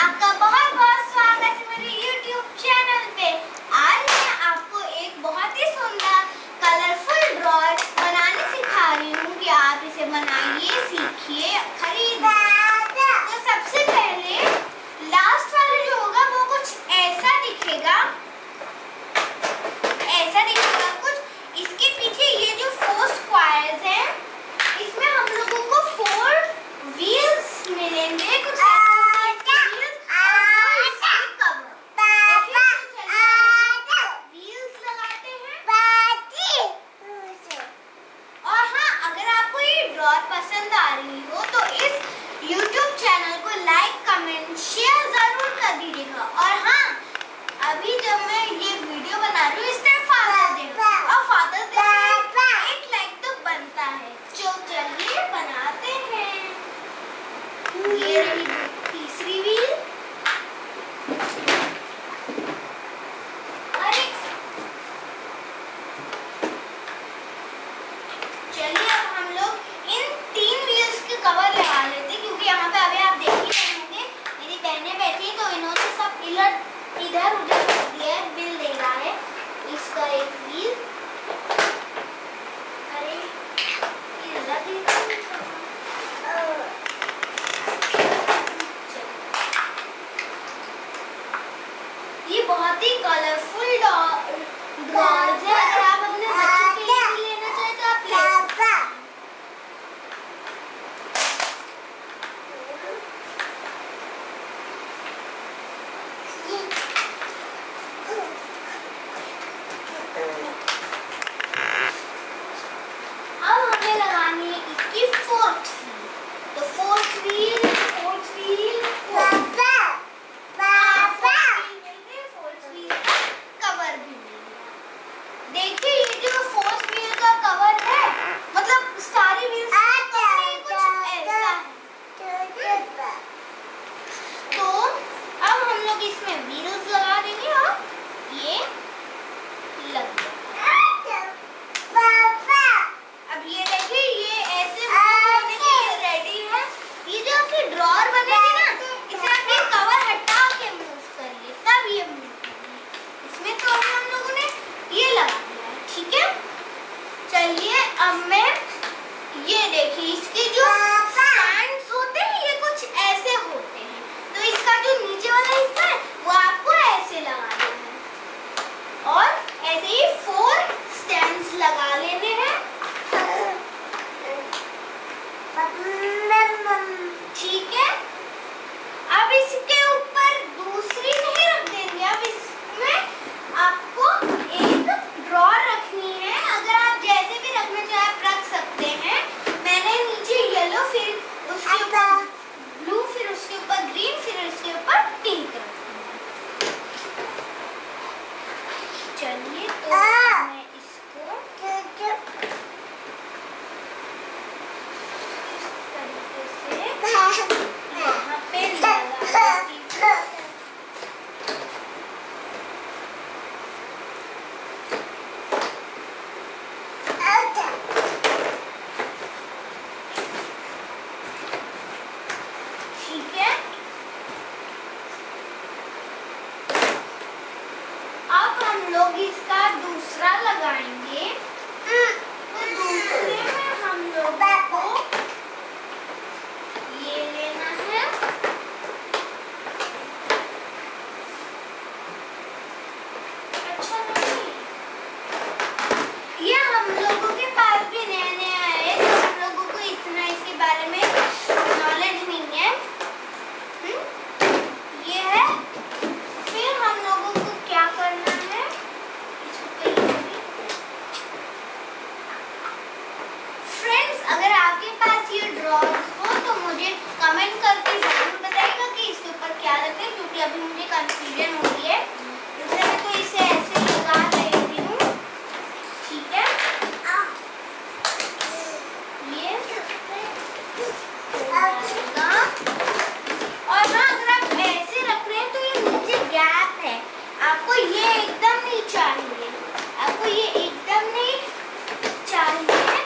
आपका बहुत बहुत स्वागत है मेरे YouTube चैनल पे। आज मैं आपको एक बहुत ही सुंदर कलरफुल ड्रॉर बनाने सिखा रही हूँ कि आप इसे बनाइए, सीखिए, खरीदिए। तो सबसे पहले लास्ट वाला जो होगा वो कुछ ऐसा दिखेगा, कुछ। इसके पीछे ये जो 4 स्क्वायर्स हैं, इसमें हम लोगों को 4 व्हील्स मिलेंगे, कुछ पसंद आ रही हो तो इस YouTube चैनल को लाइक, कमेंट, शेयर जरूर कर दीजिएगा। और हाँ, अभी जब मैं ये वीडियो बना रही हूँ इस टाइम फादर्स डे, और फादर्स डे एक लाइक तो बनता है। चलिए बनाते हैं। ये रही तीसरी व्हील। चलिए अब हम लोग इन 3 व्हील्स के कवर लगा लेते हैं, क्योंकि यहाँ पे अभी आप देख ही रहे होंगे मेरी बहनें बैठी तो इन्होंने सब इधर उधर कर दिया है, बिल दे रहा है। इसका एक व्हील, अरे ये बहुत ही कलरफुल ड्रॉर्स है। अगर आप अपने बच्चों के लिए भी लेना चाहे तो आप ले सकते हैं। अब हमें लगानी है इसकी 4th व्हील। तो 4th व्हील कवर भी मिलेगा। देखिए ये जो 4th व्हील का कवर है, मतलब सारी व्हील्स का कवर कुछ ऐसा है। तो अब हम लोग इसमें व्हील्स लगा देंगे और ये लग गया। अब ये देखिए ये ऐसे होने के लिए रेडी है। ये जो आपकी ड्रॉर बनेगी ना, इसे आप ये कवर हटा के मूव करिए, तब ये मूव करिए। इसमें तो हम लोगों ने ये लगा दिया है, ठीक है। चलिए अब मैं ये देखिए इसके जो स्टैंड्स होते हैं ये कुछ ऐसे होते हैं, तो इसका जो नीचे वाला हिस्सा है वो आपको ऐसे लगाना है और ऐसे ही 4 स्टैंड्स लगा लेने हैं, ठीक है। अब इसके ऊपर दूसरी नहीं रख देंगे, अब इसमें आपको एक ड्रॉर रखनी है। अगर आप जैसे भी रखना चाहे आप रख सकते हैं। मैंने नीचे येलो, फिर उसके ऊपर ब्लू, फिर उसके ऊपर ग्रीन, फिर उसके ऊपर पिंक रखनी है। चलिए तो मैं इसको यहाँ पे लगा देती हूँ। ठीक है, अब हम लोग इसका दूसरा लगाएंगे। तो दूसरे में हम लोग को ये लेना है, अच्छा नहीं, ये हम लोगों के पास भी नए आए तो हम लोगों को इतना इसके बारे में नॉलेज नहीं है। ये है, फिर हम लोगों को क्या करना है, फ्रेंड्स अगर आपके पास ये ड्रॉर्स हो तो मुझे कमेंट करके जरूर बताइएगा कि इसके ऊपर क्या लगता है, क्योंकि अभी मुझे कंफ्यूजन हो रही है। इसलिए मैं तो इसे ऐसे लगा देती हूँ, ठीक है। ये और हाँ, अगर आप ऐसे रख रहे हैं तो ये नीचे गैप है, आपको ये एकदम नहीं चाहिए, आपको ये एकदम नहीं चाहिए है।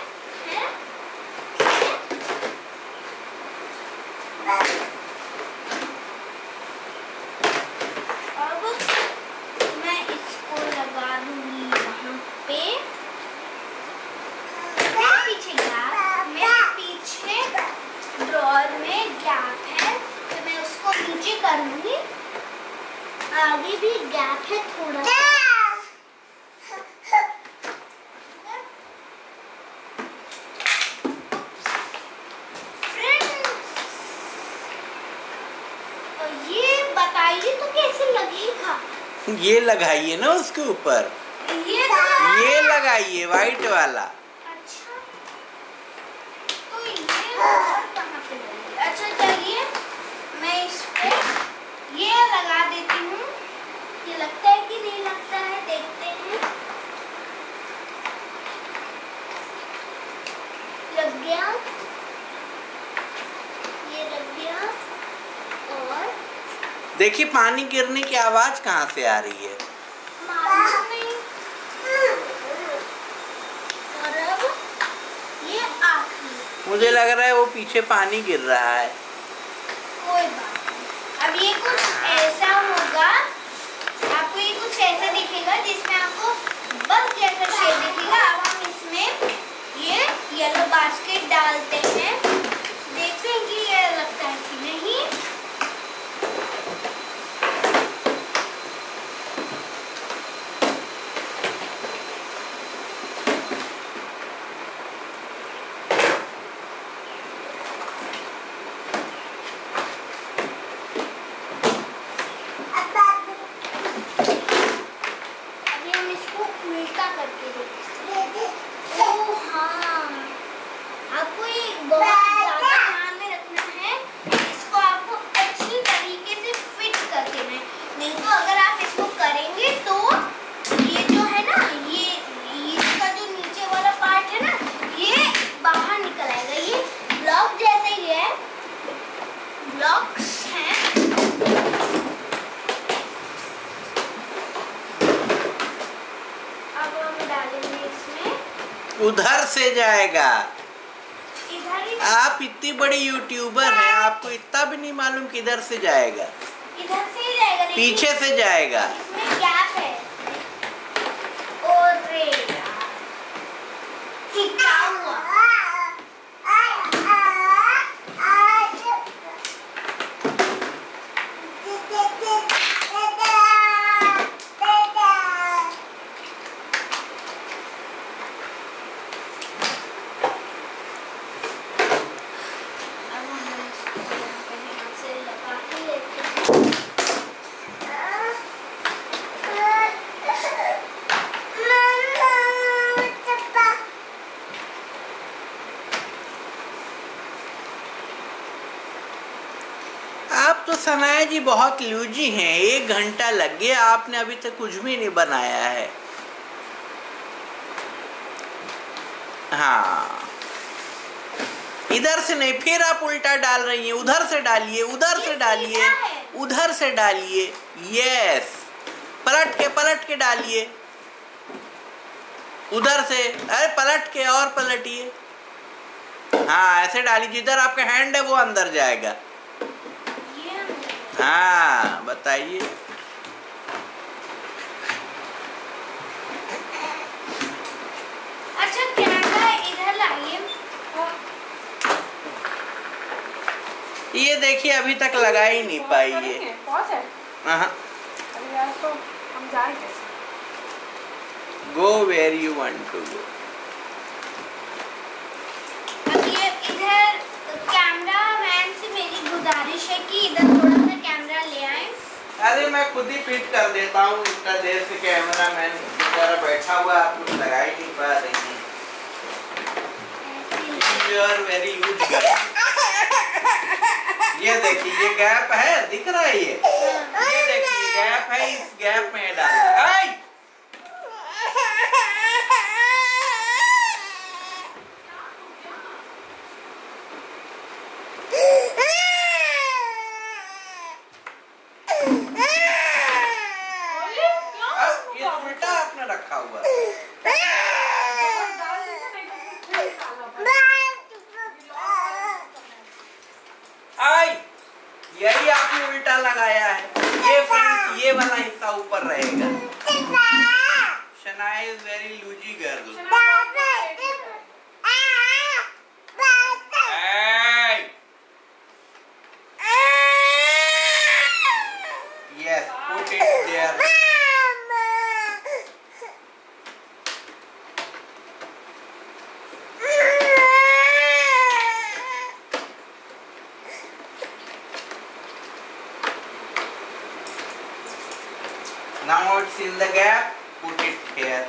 कर लूंगी। आगे भी गैप है थोड़ा सा। ये बताइए तो कैसे लगेगा? ये लगाइए ना उसके ऊपर, ये लगाइए व्हाइट वाला। अच्छा तो ये कहाँ पे लगेगा? अच्छा चलिए मैं इस पे ये लगा देती हूँ। ये लगता है कि नहीं लगता है, देखते हैं। लग गया, ये लग गया। और देखिए पानी गिरने की आवाज कहाँ से आ रही है? मालूम नहीं। और अब ये आखिरी, मुझे लग रहा है वो पीछे पानी गिर रहा है। कोई बात नहीं। अब ये कुछ ऐसा होगा, आपको ये कुछ ऐसा दिखेगा जिसमें आपको बस जैसा शेप दिखेगा। अब हम इसमें ये येलो बास्केट डालते हैं, देखते हैं कि ये लगता है कि नहीं। अभी हम इसको उल्टा करके देखते हैं। ओह हाँ, आपको ये बहुत ज़्यादा ध्यान में रखना है। इसको आपको अच्छी तरीके से फिट कर देना है, नहीं तो अगर आप इसको करेंगे तो ये जो है ना, ये इसका जो नीचे वाला पार्ट है ना, ये बाहर निकल आएगा। ये ब्लॉक जैसे ही है, ब्लॉक्स हैं। अब हम डालेंगे इसमें, उधर से जाएगा। इधर ही, आप इतनी बड़ी यूट्यूबर हैं, आपको इतना भी नहीं मालूम किधर से जाएगा? इधर से ही जाएगा। लेकिन पीछे से जाएगा। इसमें गैप है। और रे यार, क्या हुआ? अब हम इसको यहाँ से लगा के लेते हैं। आप तो सनाया जी बहुत लूजी हैं। 1 घंटा लग गया, आपने अभी तक कुछ भी नहीं बनाया है। हाँ, इधर से नहीं, फिर आप उल्टा डाल रही हैं। उधर से डालिए, उधर से डालिए, उधर से डालिए। यस, पलट के डालिए उधर से। अरे पलट के और पलटिए। हाँ ऐसे डालिए, जिधर आपका हैंड है वो अंदर जाएगा। हाँ बताइए। अच्छा कैमरा इधर लाइए। ये देखिए अभी तक लगा ही नहीं पाई ये। पॉज है। हाँ, अरे यार तो हम जाए कैसे? Go where you want to go. अब ये इधर कैमरा मैन से मेरी गुजारिश है कि इधर थोड़ा सा कैमरा ले आए। अरे मैं खुद ही फिट कर देता हूँ, इतना देर से कैमरा मैन बेचारा बैठा हुआ, आप कुछ लगा ही नहीं पा रही हैं। You are very huge girl। ये देखिए ये गैप है, दिख रहा है ये देखिए गैप है, इस गैप में डालना है। ये तो उल्टा आपने रखा हुआ है। यही आपने उल्टा लगाया है। ये फ्रेंड्स ये वाला हिस्सा ऊपर रहेगा। Shanaya is very loosey girl. Now it's in the gap. Put it here.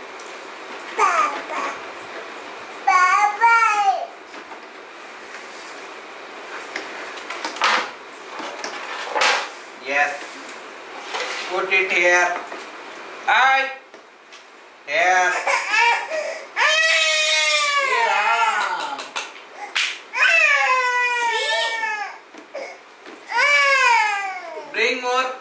Yes. Put it here. Here. Here. Bring more.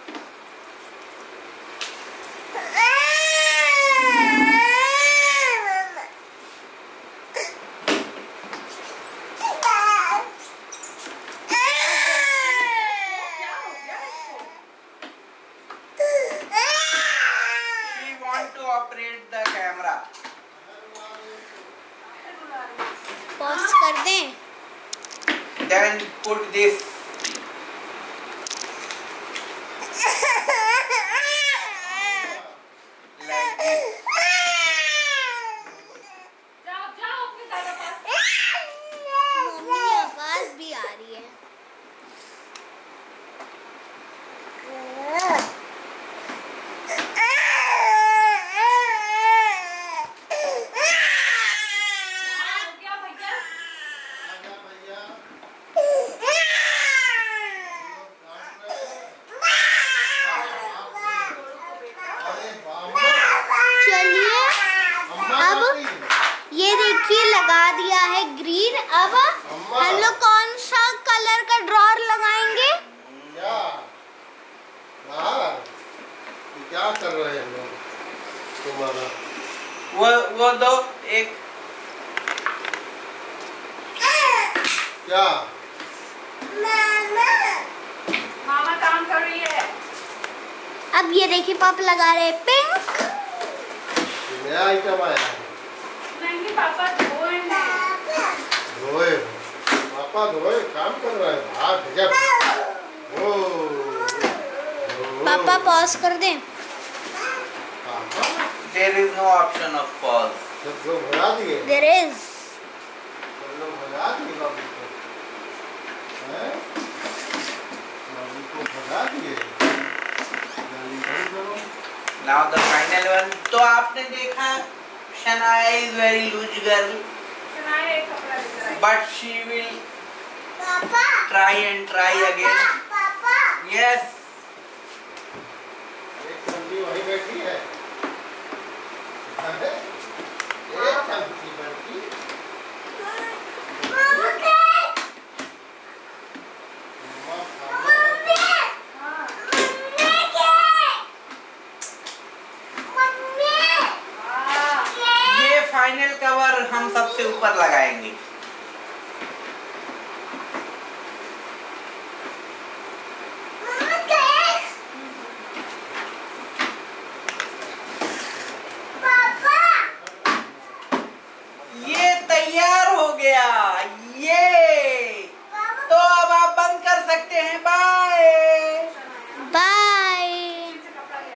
She want to operate the camera. Pause कर दें. Then put this. Like this. Mummy आवाज भी आ रही है. चलिए अब ये देखिए लगा दिया है ग्रीन. अब हम लोग कौन सा कलर का ड्रॉर लगाएंगे? क्या कर रहे हैं लोग तुम्हारा? वो दो एक. क्या मामा काम कर रही है. अब ये देखिए पापा लगा रहे हैं पिंक. नया आइटम आया है. नहीं पापा धोएंगे. धोए पापा धोए काम कर रहे हैं. हाँ गजब. ओ पापा पॉज कर दें. पापा There is no option of pause. सब लोग भगा दिए. There is. सब लोग भगा दिए बाबू को. हैं? बाबू को भगा दिए. गाली बंद करो. Now the final one. तो आपने देखा Shania is very loose girl, सुनाए एक कपड़ा लेकर आई. but she will पापा try and try again. पापा Yes. एक चमची वहीं बैठी है. अरे, एक चमची बैठी. मम्मा खाना है. हाँ. हाँ. ये फाइनल कवर हम सबसे ऊपर लगाएंगे.